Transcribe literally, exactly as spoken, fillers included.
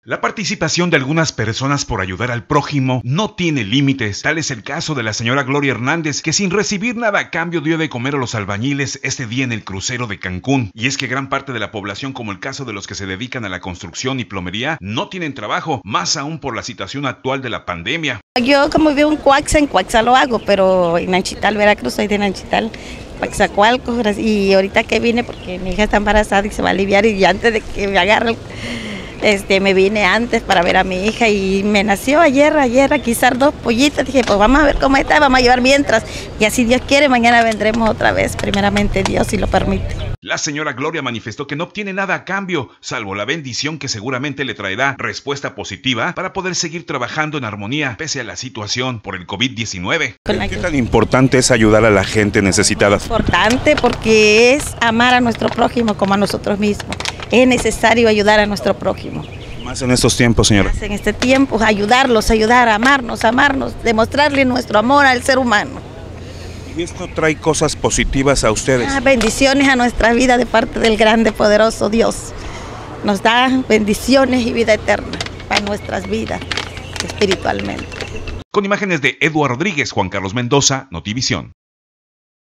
La participación de algunas personas por ayudar al prójimo no tiene límites. Tal es el caso de la señora Gloria Hernández, que sin recibir nada a cambio dio de comer a los albañiles este día en el crucero de Cancún. Y es que gran parte de la población, como el caso de los que se dedican a la construcción y plomería, no tienen trabajo, más aún por la situación actual de la pandemia. Yo como vivo en Coaxa, en Coaxa lo hago, pero en Nanchital, Veracruz, soy de Nanchital, Coaxacualcos, y ahorita que vine porque mi hija está embarazada y se va a aliviar, y antes de que me agarre el... Este, me vine antes para ver a mi hija y me nació ayer, ayer a quizás dos pollitas. Dije, pues vamos a ver cómo está, vamos a llevar mientras. Y así Dios quiere, mañana vendremos otra vez, primeramente Dios, si lo permite. La señora Gloria manifestó que no obtiene nada a cambio, salvo la bendición que seguramente le traerá respuesta positiva para poder seguir trabajando en armonía pese a la situación por el COVID diecinueve. ¿Qué tan importante es ayudar a la gente necesitada? Importante porque es amar a nuestro prójimo como a nosotros mismos. Es necesario ayudar a nuestro prójimo. Más en estos tiempos, señora. Más en este tiempo, ayudarlos, ayudar, amarnos, amarnos, demostrarle nuestro amor al ser humano. ¿Y esto trae cosas positivas a ustedes? Ah, bendiciones a nuestra vida de parte del grande, poderoso Dios. Nos da bendiciones y vida eterna para nuestras vidas espiritualmente. Con imágenes de Eduardo Rodríguez, Juan Carlos Mendoza, Notivisión.